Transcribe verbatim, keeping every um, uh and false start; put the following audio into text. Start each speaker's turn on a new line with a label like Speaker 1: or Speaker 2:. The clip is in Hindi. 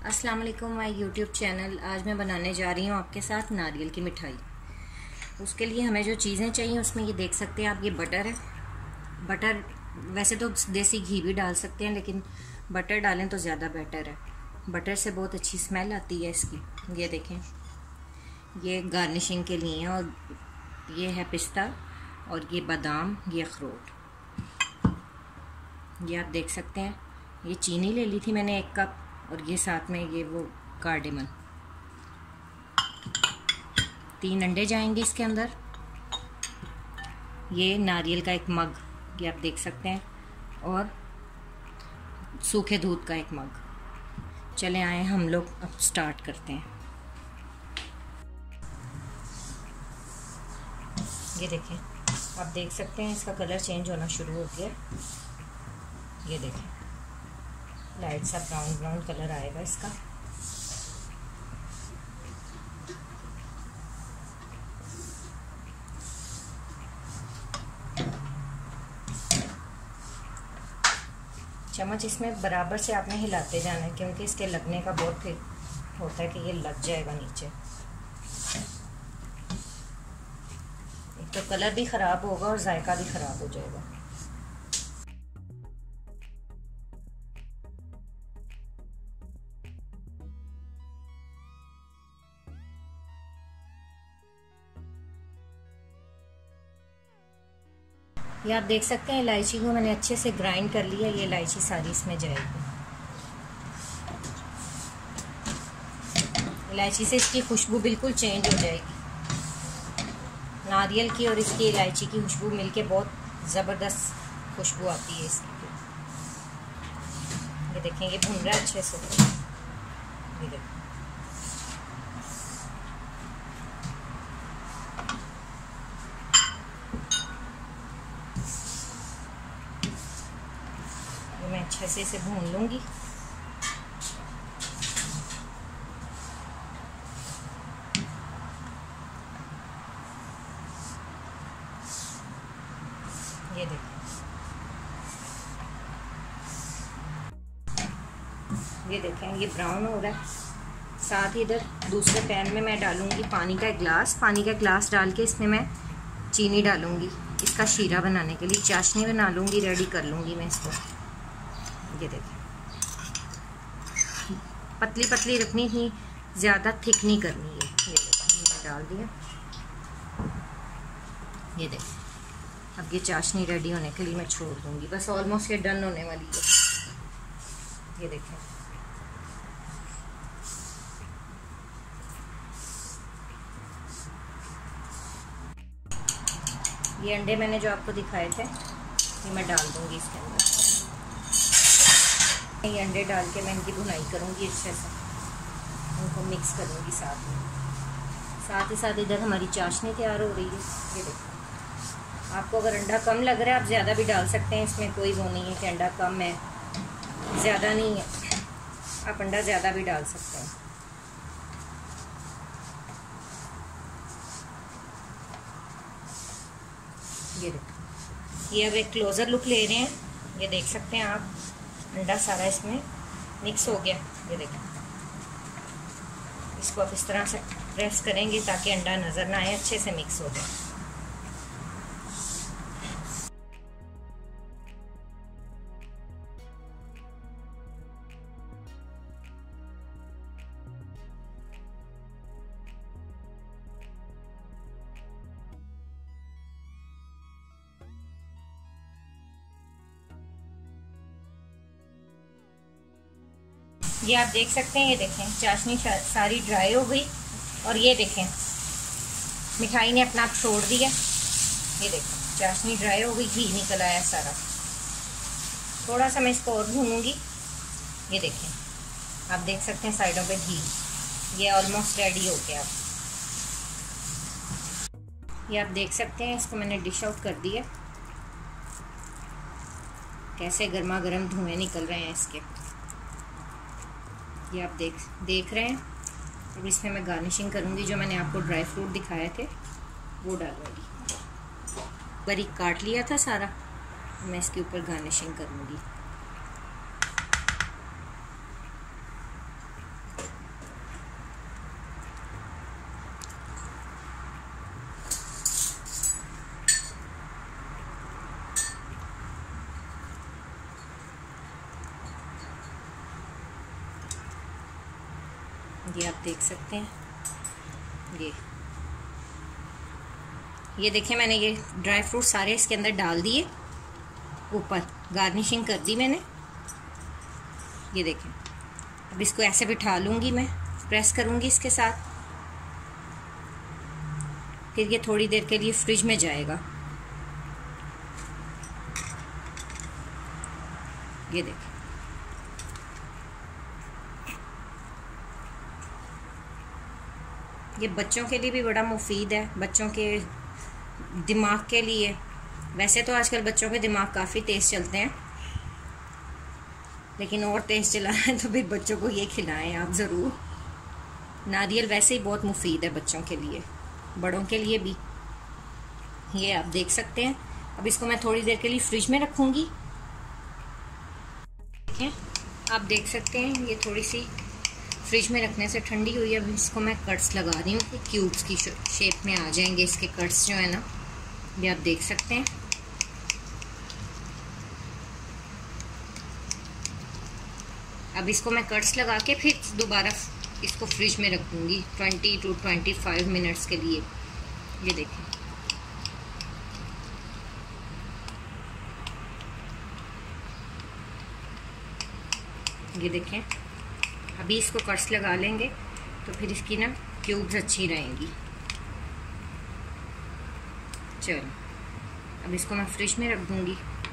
Speaker 1: अस्सलाम वालेकुम माय यूट्यूब चैनल। आज मैं बनाने जा रही हूँ आपके साथ नारियल की मिठाई। उसके लिए हमें जो चीज़ें चाहिए उसमें ये देख सकते हैं आप, ये बटर है। बटर वैसे तो देसी घी भी डाल सकते हैं, लेकिन बटर डालें तो ज़्यादा बेटर है। बटर से बहुत अच्छी स्मेल आती है इसकी। ये देखें, ये गार्निशिंग के लिए है। और ये है पिस्ता, और ये बादाम, ये अखरोट, ये आप देख सकते हैं। ये चीनी ले ली थी मैंने एक कप, और ये साथ में ये वो कार्डेमन। तीन अंडे जाएंगे इसके अंदर। ये नारियल का एक मग, ये आप देख सकते हैं, और सूखे दूध का एक मग। चले आए हम लोग अब स्टार्ट करते हैं। ये देखें, आप देख सकते हैं इसका कलर चेंज होना शुरू हो गया। ये देखें, लाइट सा ब्राउन ब्राउन कलर आएगा इसका। चम्मच इसमें बराबर से आपने हिलाते जाना है, क्योंकि इसके लगने का बहुत फिर होता है कि ये लग जाएगा नीचे। एक तो कलर भी ख़राब होगा और जायका भी ख़राब हो जाएगा। ये आप देख सकते हैं, इलायची को मैंने अच्छे से ग्राइंड कर लिया। ये इलायची सारी इसमें जाएगी। इलायची से इसकी खुशबू बिल्कुल चेंज हो जाएगी। नारियल की और इसकी इलायची की खुशबू मिलके बहुत ज़बरदस्त खुशबू आती है इसकी। ये देखें, ये भून रहा है अच्छे से। ये देखें, मैं अच्छे से इसे भून लूंगी। ये देखें, ये देखें, ये ब्राउन हो रहा है। साथ ही इधर दूसरे पैन में मैं डालूंगी पानी का एक गिलास। पानी का गिलास डाल के इसमें मैं चीनी डालूंगी, इसका शीरा बनाने के लिए। चाशनी बना लूँगी, रेडी कर लूँगी मैं इसको। ये देखें, पतली पतली रखनी थी, ज़्यादा थिक नहीं करनी है। ये देखें, मैंने डाल दिया। ये देखें, अब ये चाशनी रेडी होने के लिए मैं छोड़ दूँगी। बस ऑलमोस्ट ये डन होने वाली है। ये देखें, ये अंडे मैंने जो आपको दिखाए थे ये मैं डाल दूँगी इसके अंदर। ये अंडे डाल के मैं इनकी भुनाई करूँगी अच्छे से, उनको मिक्स करूँगी साथ में। साथ ही साथ इधर हमारी चाशनी तैयार हो रही है। ये देखो, आपको अगर अंडा कम लग रहा है आप ज़्यादा भी डाल सकते हैं, इसमें कोई वो नहीं है कि अंडा कम है, ज़्यादा नहीं है। आप अंडा ज़्यादा भी डाल सकते हैं। ये देखो, ये अब एक क्लोज़र लुक ले रहे हैं। ये देख सकते हैं आप, अंडा सारा इसमें मिक्स हो गया। ये देखें, इसको आप इस तरह से प्रेस करेंगे ताकि अंडा नज़र ना आए, अच्छे से मिक्स हो जाए। ये आप देख सकते हैं, ये देखें, चाशनी सारी ड्राई हो गई। और ये देखें, मिठाई ने अपना आप छोड़ दिया। ये देखें, चाशनी ड्राई हो गई, घी निकल आया सारा। थोड़ा सा मैं इसको और भूनूंगी। ये देखें, आप देख सकते हैं साइडों पे घी। ये ऑलमोस्ट रेडी हो गया। ये आप देख सकते हैं, इसको मैंने डिश आउट कर दिया। कैसे गर्मा गर्म धुएं निकल रहे हैं इसके, ये आप देख देख रहे हैं। अब इसमें मैं गार्निशिंग करूँगी। जो मैंने आपको ड्राई फ्रूट दिखाए थे वो डालूँगी। बारीक काट लिया था सारा, मैं इसके ऊपर गार्निशिंग करूँगी। ये आप देख सकते हैं। ये ये देखिए मैंने ये ड्राई फ्रूट सारे इसके अंदर डाल दिए, ऊपर गार्निशिंग कर दी मैंने। ये देखें, अब इसको ऐसे बिठा लूँगी, मैं प्रेस करूँगी इसके साथ, फिर ये थोड़ी देर के लिए फ्रिज में जाएगा। ये देखें, ये बच्चों के लिए भी बड़ा मुफीद है, बच्चों के दिमाग के लिए। वैसे तो आजकल बच्चों के दिमाग काफ़ी तेज़ चलते हैं, लेकिन और तेज़ चलाना है तो फिर बच्चों को ये खिलाएं आप ज़रूर। नारियल वैसे ही बहुत मुफीद है बच्चों के लिए, बड़ों के लिए भी। ये आप देख सकते हैं। अब इसको मैं थोड़ी देर के लिए फ्रिज में रखूँगी। देखें, आप देख सकते हैं ये थोड़ी सी फ्रिज में रखने से ठंडी हुई है। अब इसको मैं कट्स लगा रही हूँ कि क्यूब्स की शेप में आ जाएंगे इसके कट्स जो है ना, ये आप देख सकते हैं। अब इसको मैं कट्स लगा के फिर दोबारा इसको फ्रिज में रख दूँगी twenty two twenty five minutes के लिए। ये देखें, ये देखें, अभी इसको कट्स लगा लेंगे तो फिर इसकी ना क्यूब्स अच्छी रहेंगी। चलो, अब इसको मैं फ्रिज में रख दूँगी।